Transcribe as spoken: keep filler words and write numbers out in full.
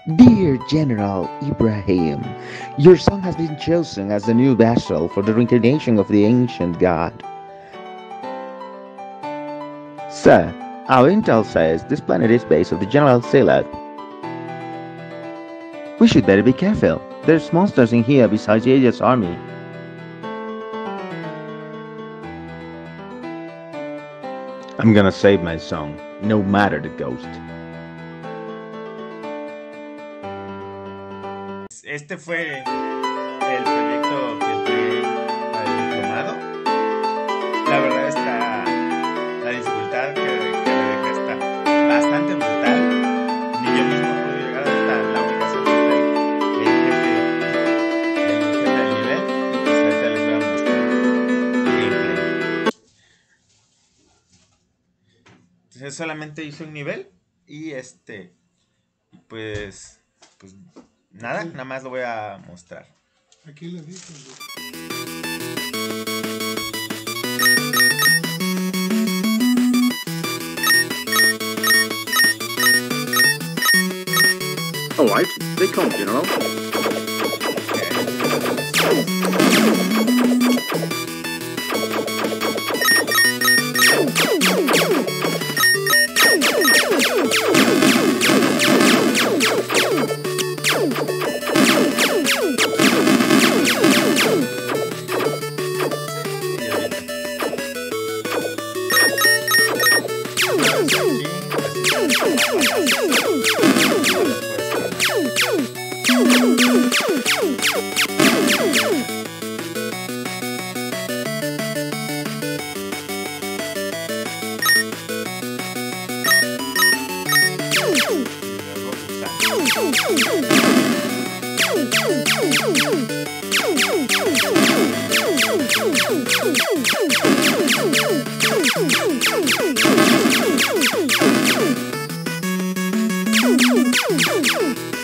Dear General Ibrahim, your son has been chosen as the new vassal for the reincarnation of the ancient god. Sir, our intel says this planet is base of the General Silat. We should better be careful. There's monsters in here besides Aja's army. I'm gonna save my son, no matter the ghost. Este fue el proyecto que entregué al diplomado. La verdad está, la dificultad que, que le dejé está bastante brutal. Ni yo mismo pude llegar hasta la ubicación donde está el jefe, el jefe del nivel. Y pues ahorita les voy a mostrar el gameplay. Entonces solamente hice un nivel y este, pues, pues nada, nada más lo voy a mostrar. Aquí le dicen. All right, they come, General. Thank you.